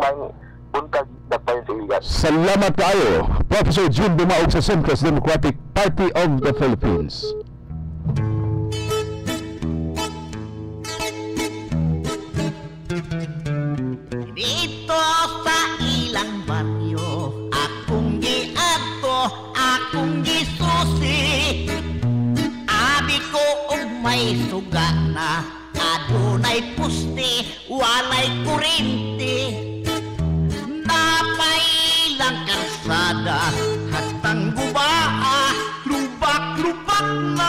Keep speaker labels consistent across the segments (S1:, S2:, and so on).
S1: may buntag na panindigan.
S2: Salamat kayo, Professor June Dumaog sa Central Democratic Party of the Philippines.
S3: Dito sa ilang baryo, akong giadto, akong gisusi. Abi ko og may suga na, adunay puste, walay kuryente. Napailang kalsada, hatang gubaa, lubak-lubak na.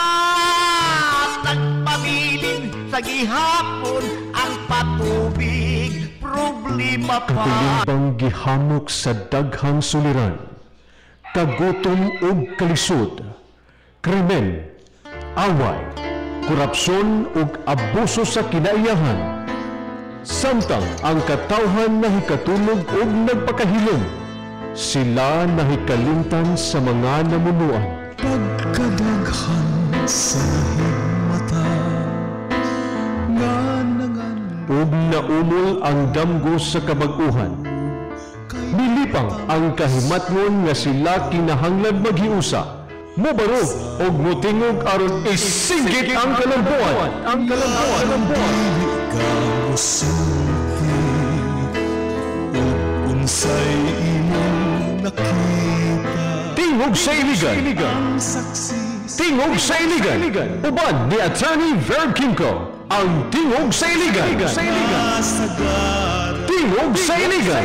S3: Nagpabilin sa gihapon ang patubig, problema pa.
S4: Katulibang gihamok sa daghang suliran, kagutom ug kalisod, krimen, away, korupsyon ug abuso sa kinaiyahan. Samtang ang katawhan nahikatulog ug nagpakahilom, sila nahikalimtan sa mga namunuan. Pagkadaghan sa himata, ug naumol ang damgo sa kabag-uhan. Milipang ang kahimatngon nga sila kinahanglan maghiusa, mobaro og motingog aron isinggit ang kalambuan. Kamusulti ug unsay imong nakita. Tingog sa iligan. Tingog sa iligan. Uban ni Atty. Quimco. Ang Tingog sa iligan. Tingog sa iligan.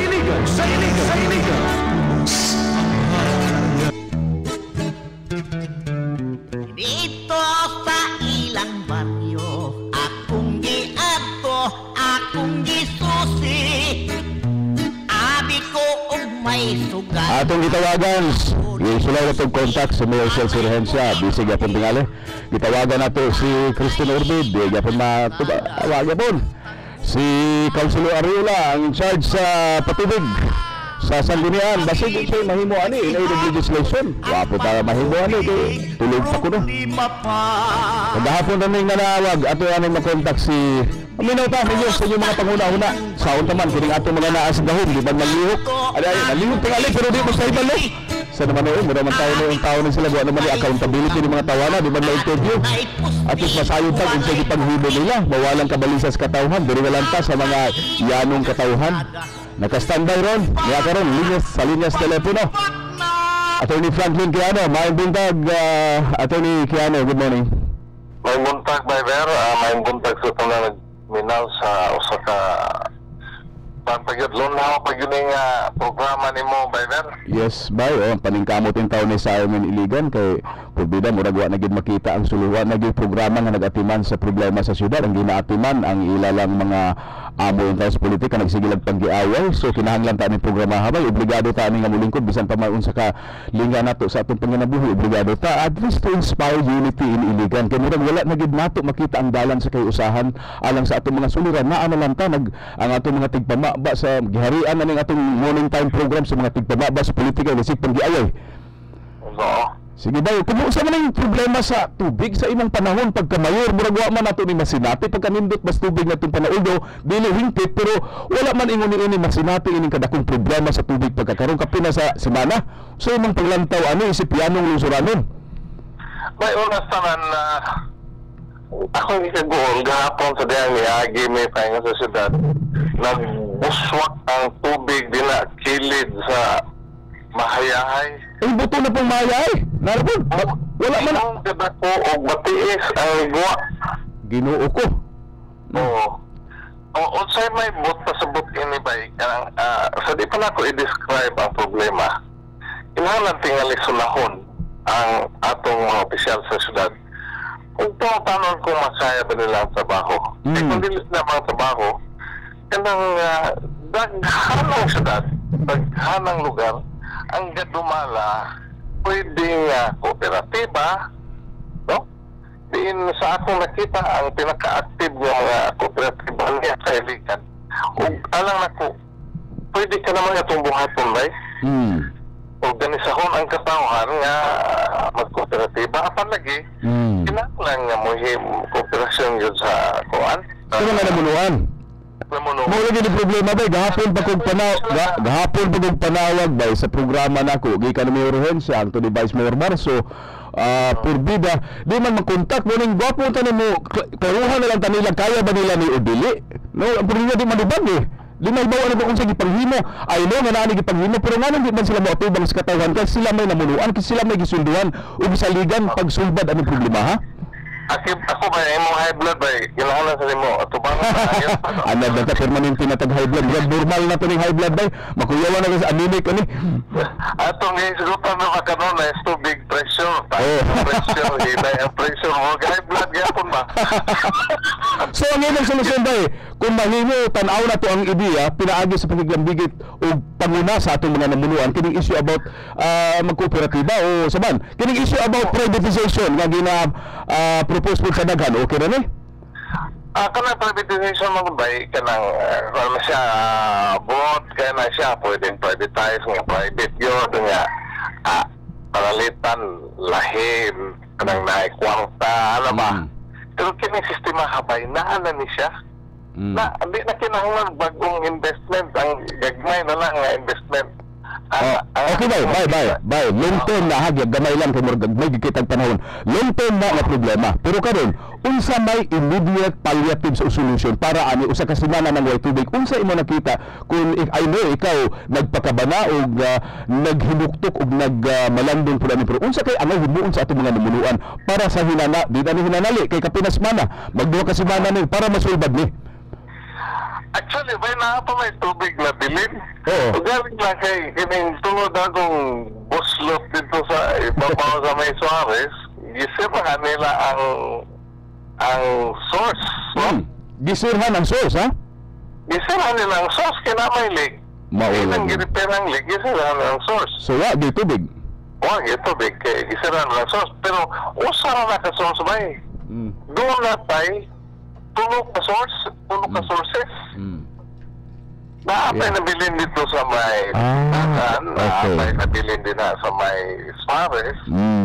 S3: Dito sa ilang baryo, akong giadto, akong gisusi. Abi ko og may sugat.
S2: Atong gitawagan, sulay na itong contact sa Mayor Cell Sirhensya, bisig yapon tingali. Gitawagan nato si Christine Urbid, yapon na tawagan po. Si Councilor Ariola, ang in charge sa patubig sa Sanggunian. Basig ito mahimo ani, in aid of legislation. Wapo tayo mahimo ani, tulog pa ko no. Magahapon na ning nanawag, ato anong makontak si Aminaw ta, ninyo sa inyong mga panguna-una. Saon taman, kining ato mga naas dahon, di ba nalihok? Nalihok tingali, pero di mo sa ibalo. Sa naman noon, mura man tayo na yung tao na sila, buwan naman yung accountability ng mga tawana, di ba na-interview? At least masayod tag, kung sige panghibo nila, mawalang kabalisa sa katawhan, diri walanta sa mga yanong katawhan. Naka-standby ron, niya ka ron, sa linyas telepono. Atty. Franklin Kiano, maayong buntag, Atty. Kiano, good morning.
S1: Maayong buntag, Byver, maayong buntag sa ito na nagminaw sa usa ka pagyudlon na pag yun yung programa ni mo, Byver.
S2: Yes, bay, paningkamot yung taon ni Simon Iligan kay Pubida, muragwa na gid makita ang suluhan na gid programa nga nagatiman sa problema sa syudad. Ang ginaatiman ang ilalang mga amo yung taos politika nagsigilag panggiaway. So kinahanglan ta ni programa habay, obligado ta ni nga mulingkod bisan pa may unsa ka linga nato sa atong panginabuhi, obligado ta at least to inspire unity in Iligan. Kay murag wala na gid nato makita ang dalan sa kay usahan alang sa atong mga suliran. Naa na lang ta ang atong mga tigpamaba sa giharian na ning atong morning time program sa mga tigpamaba sa politika bisig panggiaway.
S1: Oo.
S2: Sige ba, kumusta man ang problema sa tubig sa imong panahon pagka-mayor? Muragwa man nato ni masinati pagkanindot mas tubig na itong panahon do, dili hingpit pero wala man ingon-ini masinati ining kadakong problema sa tubig pagkakaroon kapina sa semana. So imong paglantaw ano isip yanong lungsuranon?
S1: May unas tanan na ako hindi kagoon gahapon sa diyang niagi may pahinga sa syudad. Nagbuswak ang tubig dina kilid sa mahayahay.
S2: Ay, buto na pong mahayahay. Narapon, wala man.
S1: Ang kadako o matiis ang ligwa.
S2: Ginoo ko.
S1: Oo. O unsay may but pasabot ini ba? Sa di pa na ko i-describe ang problema. Kinahanglan tingali sunahon ang atong mga opisyal sa syudad. Kung tanon kung masaya ba nila ang trabaho. Kung dili na mga trabaho, kanang daghanang syudad, daghanang lugar, ang gadumala pwedeng kooperatiba, no? Diin sa akong nakita ang pinaka-active ng mga kooperatiba niya sa Iligan. Ug alang nako, pwede ka naman itong buhaton, right? Organisahon ang katawhan nga mag-kooperatiba. Apan lagi, kinahanglan nga mohim kooperasyon yun sa kuan.
S2: Sino nga nabuluan?
S1: namuno.
S2: Mo lagi ni problema bay gahapon pa kog panawag bay sa programa nako gikan mi urhensya ang to ni Vice Mayor Marso. Purbida di man makontak mo ning gwapo tanan mo karuhan na lang tanila kaya ba nila ni udili no ang problema di madubag di may bawa na kung sa gipanghimo ay no nga naani gipanghimo pero nga di man sila moatubang sa katawhan kasi sila may namunuan kasi sila may gisunduan ug saligan pagsulbad anong problema ha.
S1: Ako ba imong high blood ba kinahanglan sa nimo atubang ayo
S2: ana dapat permanente na tag high blood normal na to ning high blood bay makuyawan na sa anemic ani
S1: atong isugutan na makanon na is too big pressure pressure hinay ang pressure mo high blood gyapon ba.
S2: So ang ilang solusyon ba kung mahimo tan-aw na to ang ideya pinaagi sa pagiglambigit o panguna sa atong mga namunuan kining issue about magkooperatiba o saban kining issue about privatization nga gina propose po sa daghan okay ra ni
S1: kanang privatization mo ba kanang ano siya bot kaya na siya pwedeng privatize nga private yun nga palalitan lahim kanang naikwarta ano ba pero kining sistema habay na ni siya na hindi na kinahanglan bagong investment ang gagmay na lang nga investment.
S2: Okay bye long term na hagyag gamay lang kay murag may gikitag panahon long term na nga problema pero karon unsa may immediate palliative solution para ani usa ka semana nang way tubig unsa imo nakita kung I know ikaw nagpakabana og naghimuktok og nagmalandong pud ani pero unsa kay ang himuon sa atong mga namunuan para sa hinana di na ni hinanali kay kapinas mana magduha ka semana ni para masulbad ni.
S1: Actually, may pa may tubig na bilin.
S2: Oo.
S1: Galing lang kay kining tungod akong buslot dito sa ibabaw sa may Suarez, gisirhan nila ang source. No?
S2: Gisirhan ang source, ha?
S1: Gisirhan nila ang source, kinamay lig. Ilang giriperang lig, gisirhan ang source.
S2: So, di tubig?
S1: Di tubig, gisirhan ang source. Pero, usara na ka source ba eh? Doon na tayo, puno ka sources. Naapay nabilin dito sa may Tagan, naapay nabilin din na sa may Suarez.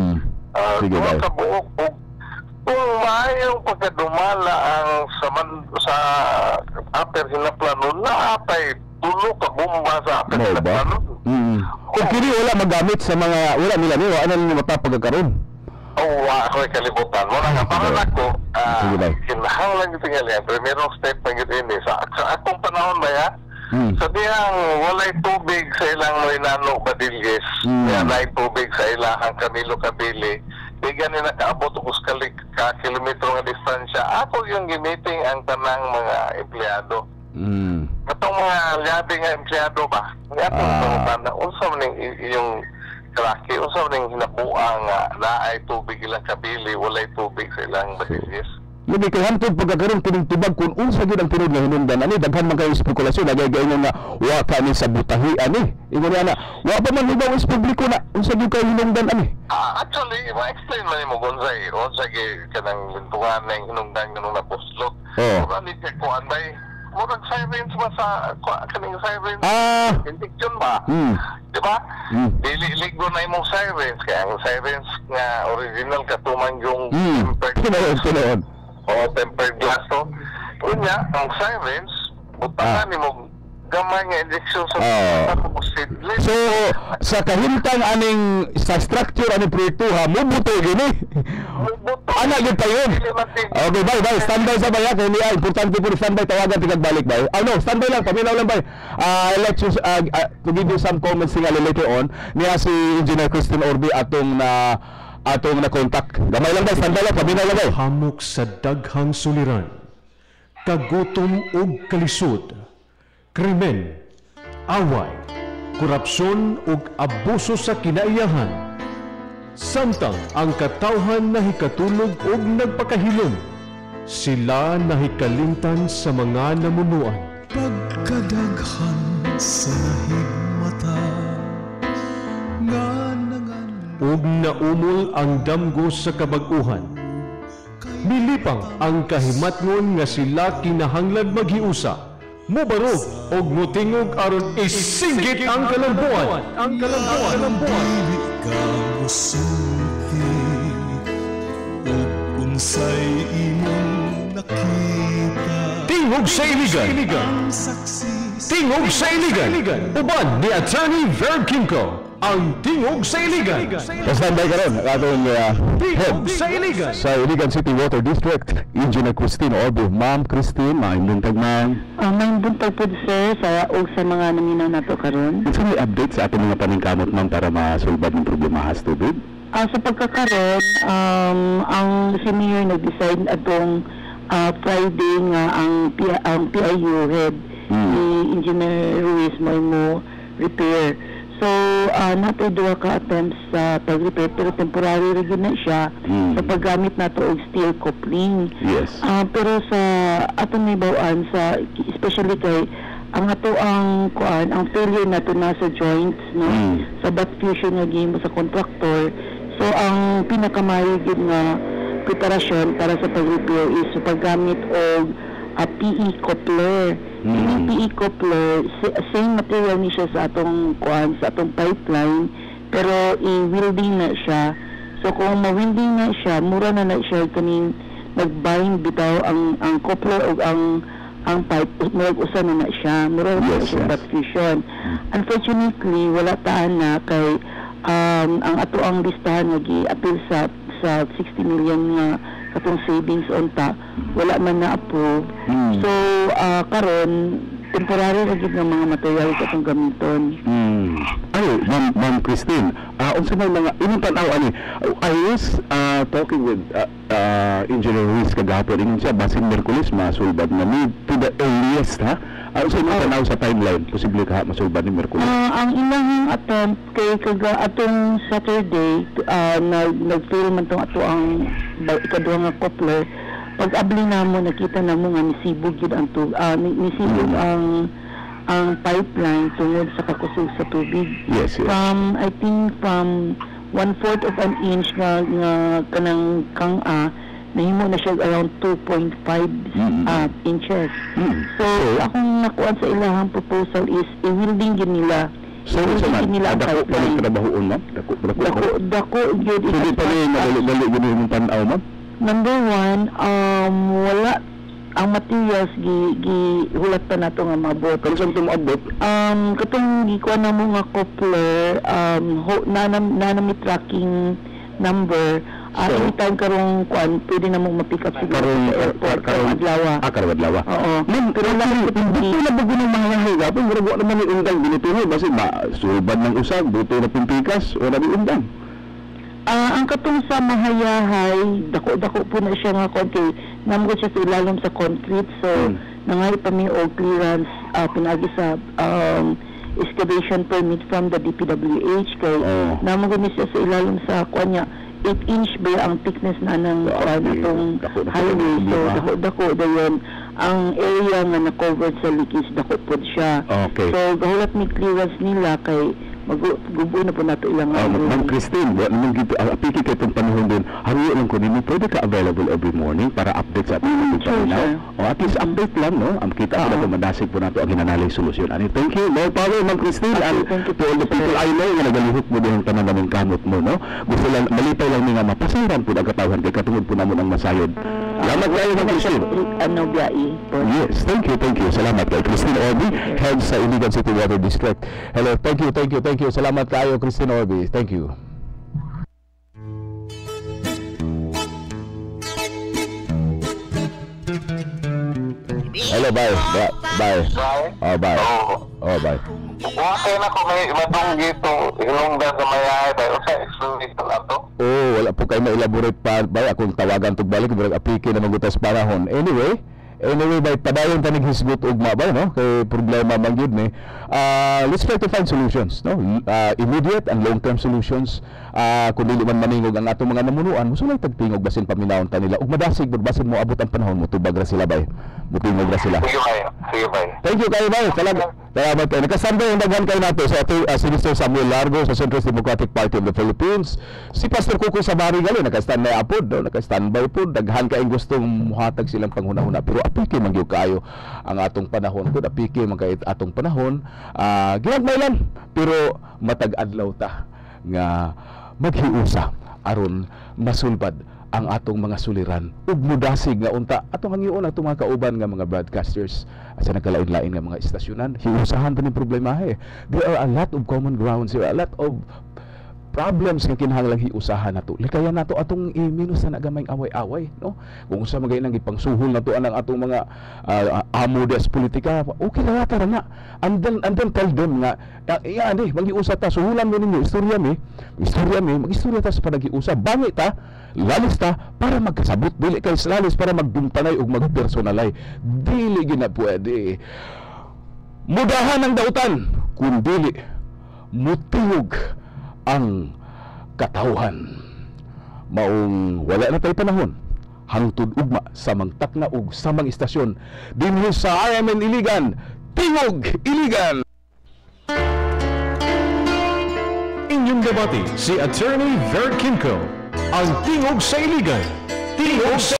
S1: Doon sa buok, kung mayong pagkadumala ang sa upper hinaplanon, naapay puno ka bomba sa upper hinaplanon.
S2: Kung kini wala magamit sa mga, wala nila niyo, ano nila matapagkakaroon?
S1: Ako'y kalibutan mo na nga para nako kinahanglan yung tingali primerong step na yun ini sa akong panahon ba ya sa diyang walay tubig sa ilang Moinano Badilles walay tubig sa ilahang Camilo Cabili di gani nakaabot og ka kilometro nga distansya ako yung gimiting ang tanang mga empleyado katong mga liabi nga empleyado ba nga atong unsa man yung Kraki, unsa ning hinabuang naay tubig ilang Kabili, walay tubig sa ilang Badilles.
S2: Labi kay hantod pagkakaroon kining tubag kun unsa gyud ang tunod nga hinungdan ani daghan man kayo spekulasyon nagay-gayon nga wa ka ni sa butahi ani. Ingon ana, wa pa man ibaw is publiko na unsa gyud kay hinungdan ani.
S1: Actually, ma-explain man nimo Gonzay, unsa gyud kanang lintungan ning hinungdan nga nung napuslot. Ora ni kay kuan bay murag sirens ba sa kaning sirens injection ba di ba dili-ligo na imong sirens kaya ang sirens nga original katuman yung tempered glass to kunya ang sirens butangan nimo gamay nga injection sa seedless.
S2: So sa kahimtang aning sa structure aning proyekto ha mubuto gini ana gyud tayo. Okay bye standby sa baya kay ni importante po standby tawagan tigag balik bay. No standby lang paminaw lang bay. I'll let you to give you some comments tingali later on niya si Engineer Christine Orbi atong na contact gamay lang bay standby lang paminaw lang bay.
S4: Hamok sa daghang suliran kagutom ug kalisod krimen, away, korupsyon ug abuso sa kinaiyahan. Samtang ang katawhan nahikatulog ug nagpakahilom, sila nahikalimtan sa mga namunuan.
S5: Pagkadaghan sa higmata nga nangan
S4: ug naumol ang damgo sa kabag-uhan. Milipang ang kahimatngon nga sila kinahanglan maghiusa. Mubarog og mutingog aron isinggit ang kalambuan.
S5: dili ka musulti ug unsay imong nakita
S4: Tingog sa iligan.
S5: ang saksi
S4: Tingog sa iligan. Uban ni Atty. Quimco, ang Tingog sa iligan.
S2: Kasambay karon ang atong head
S4: Tingog sa iligan.
S2: sa Iligan City Water District, Engineer Christine Orbe. Ma'am Christine, maayong ma'am.
S6: May buntag po sir sa sa mga naminaw nato karon.
S2: Unsa may update sa atong mga paningkamot ma'am para masulbad ng problema sa tubig?
S6: Sa pagkakaroon, ang senior nag-decide atong Friday nga ang PIU head ni Engineer Ruiz mo repair. So, nato duha ka attempts sa pag-repair pero temporary rin na siya sa paggamit nato og steel coupling.
S2: Yes.
S6: Pero sa atong nibawaan sa especially kay ang ato ang failure nato na sa joints no sa back fusion nga game sa contractor. So ang pinakamayo gid nga preparasyon para sa pag-repair is sa paggamit og PE coupler. Yung PE coupler, same material ni siya sa atong sa atong pipeline, pero i-welding na siya. So kung ma-welding na siya, mura na siya kaning nag-bind bitaw ang coupler o ang pipe, usa na siya. Mura na siya back fusion. Unfortunately, wala taan na kay ang ato ang listahan nga gi-appeal sa 60 million nga katong savings unta wala man na-approve. So karon temporary ra gyud ng mga material katong gamiton.
S2: Ay, Ma'am Christine, unsa may mga imong tan-aw ani? I was talking with Engineer Ruiz kagahapon, ingon siya basin Miyerkules masulbad na mid to the earliest ha. Unsa imong tan-aw sa timeline posible ka masulbad ni Miyerkules?
S6: Ang ilang attempt kay atong Saturday nag-fail man tong ato ang ikaduha nga coupler. Pag-abli namo nakita namo nga nisibog gyud ang nisibog ang pipeline tungod sa kakusog sa tubig.
S2: Yes.
S6: I think from 1/4 of an inch nga kanang nahimo na siya around 2.5 inches. So akong nakuha sa ilahang proposal is i-welding yun nila.
S2: So nila ang pipeline. Trabahoon ma'am?
S6: Dako gyud.
S2: Hindi pa rin madali gyud imong tan-aw ma'am?
S6: Number one, wala ang materials gihulat pa nato nga maabot.
S2: Kung saan ito maabot?
S6: Katong gikuha na mo nga coupler, nanami tracking number. Anytime karong pwede na mong ma-pick up siguro sa airport, karong adlawa.
S2: Karong adlawa.
S6: Oo.
S2: Pero hindi na bago ng mga yahay gapon, pero wala naman yung undang binituloy, basi sulban ng usag, buto na pimpikas, wala yung undang.
S6: Ang katong sa mahayahay, dako po na siya nga kay namgo siya sa ilalim sa concrete, so nangay pa mi og clearance pinagi sa excavation permit from the DPWH kay namgo ni siya sa ilalim sa kuanya 8-inch ba ang thickness na ng atong highway, so dako dayon ang area nga na-covered sa leakage dako po siya. So gahulat mi clearance nila kay gubo na po nato ilang
S2: Ma'am Christine, apiki kay itong panahon din, haruyo lang ko nimo, pwede ka available every morning para update sa ating panahon. O at least update lang, no? Ang kita ko na madasig po nato ang hinanalig solusyon. Thank you, more power, Ma'am Christine. And to all the people I know, nga nagalihok mo din ang tanan naming kamot mo, no? Gusto lang, malipay lang nga mapasiran po ang katawhan kay katungod po namo ng masayod. Salamat kayo, Ma'am Christine. Yes, thank you. Salamat kay Christine Orbe, head sa Iligan City Water District. Hello, thank you. Salamat kayo, Christine Orbe. Thank you. Hello, bye. Bye. Bye.
S1: Okay na ko may matunggi itong ilongda sa mayahay tayo sa explanation na to.
S2: Wala po kayo ma-elaborate pa. Bay, akong tawagan to balik, apiki na magutas panahon. Anyway, bay, padayon tanig hisgot ugma ba, no? Kay problema man gyud ni. Let's try to find solutions, no? Immediate and long-term solutions. Kung dili man maningog ang atong mga namunuan, musulay tagtingog basin paminawon ta nila. Ug madasig basin mo abot ang panahon mo tubag ra sila bay. Mutingog ra sila.
S1: Sige bay.
S2: Thank you kayo bay. Salamat kayo. Nakasambay ang daghan kayo nato sa si Mr. Samuel Largo sa Central Democratic Party of the Philippines. Si Pastor Kuko Sabari gali naka-standby apod, no? Naka-standby pod. Daghan kay gustong muhatag silang panghuna-huna pero apiki man gyud kayo ang atong panahon kun apiki man kay atong panahon. Ginagmay lang pero matag adlaw ta nga maghiusa aron masulbad ang atong mga suliran ug mudasig nga unta atong hangion atong mga kauban nga mga broadcasters sa nagkalain-lain nga mga istasyonan. Hiusahan pa ni problema There are a lot of common grounds, there are a lot of problems nga kinahanglang hiusahan nato. Likayan nato atong i-minus na nagamay away-away, no? Kung sa mga inang ipangsuhol nato anang atong mga amo des politika, okay lang tara na. And then tell them nga maghiusa ta, suhulan mo ninyo istorya mag-istorya ta sa panaghiusa. Bangi ta, lalis ta para magkasabot, dili kay lalis para magdumtanay ug magpersonalay. Dili gina pwede. Mudahan ang dautan kun dili mutiyog ang katawhan. Maong wala na tayo panahon hangtod ugma sa mangtakna ug samang istasyon dinhi sa RMN Iligan, Tingog Iligan.
S4: Inyong debate si Atty. Quimco, ang Tingog sa Iligan. Tingog sa